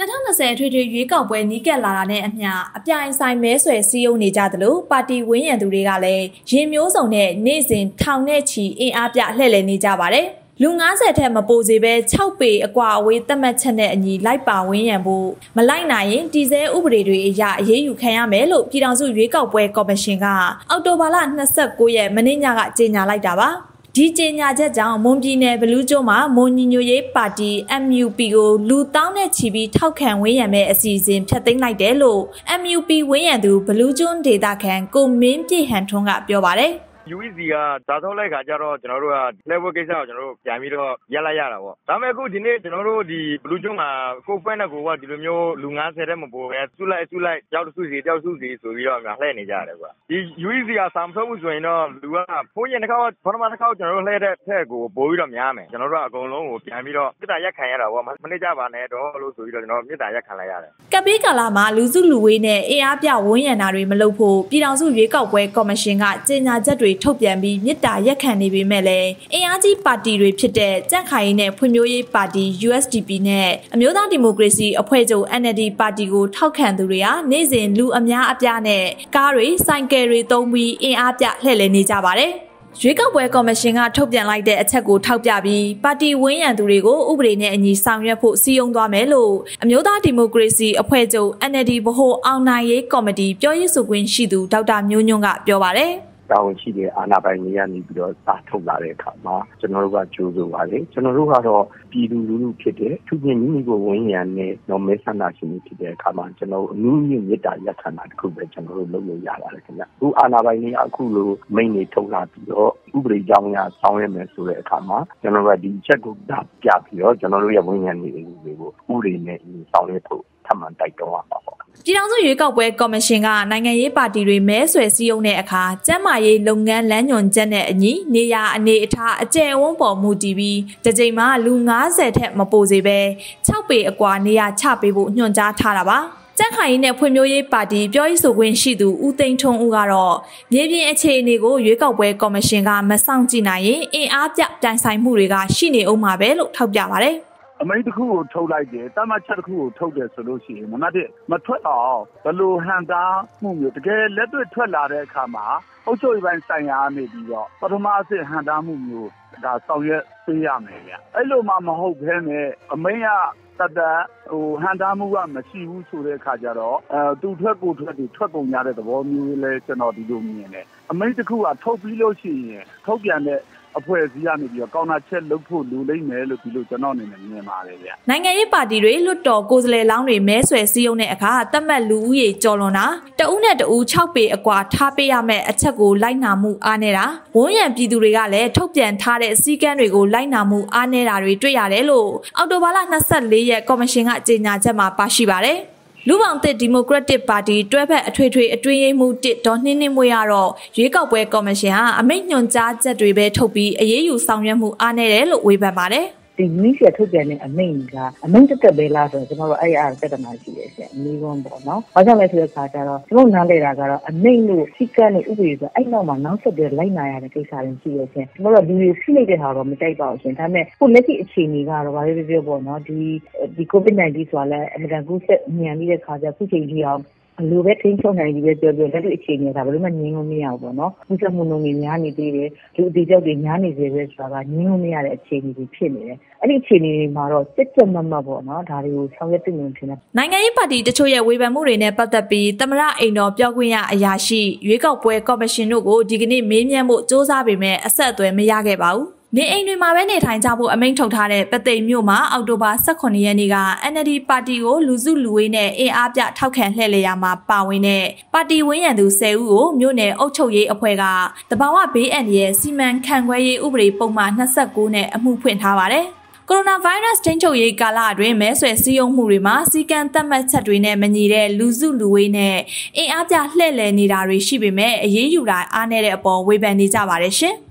2020ထွေထွေရွေးကောက်ပွဲနီးကပ်လာတာနဲ့အမျှအပြိုင်ဆိုင်မဲဆွယ်စည်းရုံးနေကြသလိုပါတီဝန်းရံသူတွေကလည်းရင်မျိုးစုံနဲ့နေ့စဉ်ထောင်နဲ့ချီအင်အားပြလှည့်လည်နေကြပါတယ်။လူ90ထက်မပိုစေဘဲ6ပေအကွာအဝေးသတ်မှတ်ချက်နဲ့အညီလိုက်ပါဝန်းရံဖို့မလိုက်နိုင်ရင်တည်ဆဲဥပဒေတွေအရအရေးယူခံရမယ်လို့ပြည်ထောင်စုရွေးကောက်ပွဲကော်မရှင်ကအောက်တိုဘာလ29ရက်မနေ့ညကကြေညာလိုက်တာပါ။ဒီကြေညာချက်ကြောင့်မွန်ပြည်နယ်ဘလူးကျွန်းမှာမွန်ညီညွတ်ရေးပါတီ MUP ကိုလူတောင်းနဲ့ချီပြီးထောက်ခံဝန်းရံမဲ့အစီအစဉ်ဖျက်သိမ်းလိုက်တယ်လို့ MUP ဝန်းရံသူဘလူးကျွန်းဒေသခံကိုမင်းပြည့်ဟန်ထွန်းကပြောပါတယ် UEC ကသာထုတ်လိုက်ခါကျတော့ကျွန်တော်တို့ကလက်ဝဲကိစ္စကိုကျွန်တော်တို့ပြန်ပြီးတော့ရက်လိုက်ရတာပေါ့ဒါပေမဲ့အခုဒီနေ့ကျွန်တော်တို့ဒီဘလူးကျွန်းမှာကိုဖက်နဲ့ကိုကဒီလိုမျိုးလူ90တဲ့မပိုပဲစုလိုက်ကြောက်စုစီဆိုပြီးတော့လှည့်နေကြရတယ်ကွာဒီ UEC ကစာမထုတ်ဘူးဆိုရင်တော့လူကဖိုးရင်တစ်ခါပထမတစ်ခါကျွန်တော်တို့လှည့်တဲ့ထက်ကိုပိုပြီးတော့များမယ်ကျွန်တော်တို့ကအကုန်လုံးကိုပြန်ပြီးတော့မြစ်တာရက်ခံရတာပေါ့မနေ့ကပါနဲ့တော့လို့ဆိုပြီးတော့ကျွန်တော်မြစ်တာရက်ခံလိုက်ရတယ်ကပ်ဘေးကာလမှာလူစုလူဝေးနဲ့အေးအားပြဝန်းရံတာတွေမလုပ်ဖို့ပြည်ထောင်စုရွေးကောက်ပွဲကော်မရှင်ကကြေညာချက်တွေထုတ်ပြန်ပြီးမြစ်တာရက်ခံနေပေမဲ့လည်းအင်အားကြီးပါတီတွေဖြစ်တဲ့ကြန့်ခိုင်ရေးနဲ့ဖွံ့ဖြိုးရေးပါတီ USDP နဲ့အမျိုးသားဒီမိုကရေစီအဖွဲ့ချုပ် NLD ပါတီကိုထောက်ခံသူတွေဟာနေ့စဉ်လူအများအပြားနဲ့ကားတွေဆိုင်ကယ်တွေသုံးပြီးအင်အားပြလှည့်လည်နေကြပါတယ်။ရွေးကောက်ပွဲကော်မရှင်ကထုတ်ပြန်လိုက်တဲ့အချက်ကိုထောက်ပြပြီးပါတီဝန်းရံသူတွေကိုဥပဒေနဲ့အညီဆောင်ရွက်ဖို့စည်းရုံးသွားမယ်လို့အမျိုးသားဒီမိုကရေစီအဖွဲ့ချုပ် NLD ဗဟိုအောင်နိုင်ရေးကော်မတီပြောရေးဆိုခွင့်ရှိသူဒေါက်တာမျိုးညွန့်ကပြောပါတယ်တာဝန်ရှိတဲ့အာဏာပိုင်တွေကနေပြီးတော့စာထုတ်လာတဲ့အခါမှာကျွန်တော်တို့ကကြိုးစိုးပါတယ်ကျွန်တော်တို့ကတော့ပြည်သူလူထုဖြစ်တဲ့သူချင်းမိမိကိုဝန်ရံနဲ့တော့မဲဆန္ဒရှင်တွေဖြစ်တဲ့အခါမှာကျွန်တော်အမှုမြင့်မြတ်တာရက်ခံတာတခုပဲကျွန်တော်တို့လုပ်လို့ရပါတယ်ခင်ဗျအခုအာဏာပိုင်တွေအခုလိုမိန့်နေထုတ်လာပြီးတော့ဥပဒေကြောင်းအရဆောင်ရွက်မယ်ဆိုတဲ့အခါမှာကျွန်တော်တို့ကဒီချက်ကိုပြပြီးတော့ကျွန်တော်တို့ရဲ့ဝန်ရံတွေကိုဥပဒေနဲ့ဆောင်ရွက်ဖို့ထပ်မံတိုက်တွန်းရမှာပေါ့ပြည်ထောင်စုရွေးကောက်ပွဲကော်မရှင်ကနိုင်ငံရေးပါတီတွေမဲဆွယ်စည်းရုံးတဲ့အခါကျန်းမာရေးလုပ်ငန်းလမ်းညွှန်ချက်နဲ့အညီနေရာအနေအထားအကျယ်အဝန်းပေါ်မူတည်ပြီးတစ်ကြိမ်မှာလူ90ထက်မပိုစေဘဲ6ပေအကွာနေရာချပေးဖို့ညွှန်ကြားထားတာပါကြန့်ခိုင်ရေးနဲ့ဖွံ့ဖြိုးရေးပါတီပြောရေးဆိုခွင့်ရှိသူဦးသိန်းထွန်းဦးကတော့မြေပြင်အခြေအနေကိုရွေးကောက်ပွဲကော်မရှင်ကမဆောင်ကြည့်နိုင်ရင်အင်အားပြတိုင်ဆိုင်မှုတွေကရှိနေအောင်မှာပဲလို့ထောက်ပြပါတယ်အမိန့်တစ်ခုကိုထုတ်လိုက်တယ်တတ်မှတ်ချက်တစ်ခုကိုထုတ်တယ်ဆိုလို့ရှိရင်နံပါတ်1မထွက်အောင်ဘယ်လိုဟန်တာမှုမျိုးတကယ်လက်တွေ့ထွက်လာတဲ့အခါမှာအုပ်ချုပ်ရေးပိုင်းဆိုင်ရာနေပြီးတော့ပထမအဆင့်ဟန်တာမှုမျိုးဒါဆောင်ရွက်ပေးရမယ်ဗျအဲ့လိုမှမဟုတ်ဘဲနဲ့အမိန့်ကတတ်ဟန်တာမှုကမရှိဘူးဆိုတဲ့အခါကျတော့သူထွက်ကိုထွက်ပြီးထွက်ကုန်ရတဲ့သဘောမျိုးလဲကျွန်တော်ဒီလိုမြင်တယ်အမိန့်တစ်ခုကထုတ်ပြီးလို့ရှိရင်ထုတ်ပြန်တဲ့အဖွဲ့အစည်းကနေပြီးတော့ကောင်တာချက်လုပ်ဖို့လိုလိမ့်မယ်လို့ဒီလိုကျွန်တော်အနေနဲ့မြင်ပါတယ်ဗျ။နိုင်ငံရေးပါတီတွေလွတ်တော်ကိုယ်စားလှယ်လောင်းတွေမဲဆွယ်စည်းရုံးတဲ့အခါသတ်မှတ်လူဦးရေကျော်လွန်တာတဦးနဲ့တဦး6ပေအကွာထားပေးရမယ့်အချက်ကိုလိုက်နာမှုအားနည်းတာဝန်းရံပြည်သူတွေကလည်းထုတ်ပြန်ထားတဲ့စည်းကမ်းတွေကိုလိုက်နာမှုအားနည်းတာတွေတွေ့ရတယ်လို့အောက်တိုဘာလ24ရက်ကော်မရှင်ကကြေညာချက်မှာပါရှိပါတယ်။လူပောင်သစ်ဒီမိုကရက်တစ်ပါတီတွဲဖက်အထွေထွေအတွင်းရေးမှူး1ဒေါ်နှင်းနှင်းမွေးကတော့ရွေးကောက်ပွဲကော်မရှင်ဟာအမိန့်ညွှန်ကြားချက်တွေပဲထုတ်ပြီးအရေးယူဆောင်ရွက်မှုအားနည်းတယ်လို့ဝေဖန်ပါတယ်ဒီမိစေထုတ်ပြန်တဲ့အမိန့်ကအမိန့်တက်ပဲလားဆိုတော့ကျွန်တော်တို့အဲ့အားပြဿနာရှိတယ်ရှင်အနည်းဆုံးပေါ့နော်။ဘာကြောင့်လဲဆိုတဲ့အခါကျတော့ကျွန်တော်နားလည်တာကတော့အမိန့်လို့စိတ်ကနဲ့ဥပဒေဆိုအဲ့နောက်မှာနောက်ဆက်တွဲလိုက်နာရတဲ့ကိစ္စတွေရှိရရှင်။ကျွန်တော်တို့လူတွေဖိလိုက်တဲ့ဟာတော့မကြိုက်ပါဘူးရှင်။ဒါပေမဲ့ခုလက်ရှိအခြေအနေကတော့ဘာပဲပြောပေါ့နော်ဒီ COVID-19 ဆိုတာလည်းအမှန်တန်ကူးဆက်ညံနေတဲ့ခါကျခုချိန်ကြီးအောင်လူပဲထိန်းချုပ်နိုင်ပြီးပဲပြောလက်တွေ့အခြေအနေကဘယ်လိုမှငြင်းလို့မရဘူးပေါ့နော်။ဥစ္စာမှုလုံးတွေများနေသေးတယ်လူအသေးကြောက်တွေများနေသေးတယ်ဆိုတာကငြင်းလို့မရတဲ့အခြေအနေတွေဖြစ်နေတယ်။အဲ့ဒီအခြေအနေတွေမှာတော့စစ်စစ်မတ်ပေါ့နော်ဒါတွေကိုဆောင်ရွက်တင်နေတယ်နိုင်ငံရေးပါတီတချို့ရဲ့ဝေဖန်မှုတွေနဲ့ပတ်သက်ပြီးသမရအိမ်တော်ပြောခွင့်ရအရာရှိရွေးကောက်ပွဲကော်မရှင်တို့ကိုဒီကနေ့မေးမြန်းဖို့စ조사ပေမဲ့အဆက်အသွယ်မရခဲ့ပါဘူးနေအိမ်တွေမှာပဲနေထိုင်ကြဖို့အမိန့်ထုတ်ထားတဲ့ပသိမ်မြို့မှာအောက်တိုဘာ18ရက်နေ့က NLD ပါတီကိုလူစုလူဝေးနဲ့အင်အားပြထောက်ခံလှည့်လည်ရာမှာပါဝင်တဲ့ပါတီဝန်းရံသူ10ဦးကိုမြို့နယ်အုပ်ချုပ်ရေးအဖွဲ့ကတဘာဝဘေးအန္တရာယ်စီမံခန့်ခွဲရေးဥပဒေပုံမှန်29နဲ့အမှုဖွင့်ထားပါတယ်။ကိုရိုနာဗိုင်းရပ်စ်ထိန်းချုပ်ရေးကာလအတွင်းမဲဆွယ်စည်းရုံးမှုတွေမှာစီကံသတ်မှတ်ချက်တွေနဲ့မညီတဲ့လူစုလူဝေးနဲ့အင်အားပြလှည့်လည်နေတာတွေရှိပေမဲ့အရေးယူတာအားနည်းတဲ့အပေါ်ဝေဖန်နေကြပါတယ်ရှင်။